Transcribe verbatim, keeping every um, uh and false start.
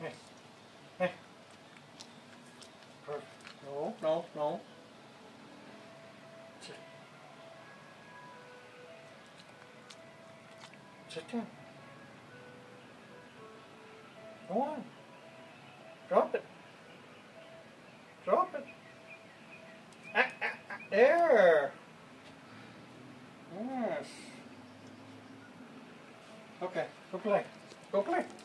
Hey. Hey. Perfect. No, no, no. Sit. Sit down. Go on. Drop it. Drop it. Ah, ah, ah. There. Yes. Okay, go play. Go play.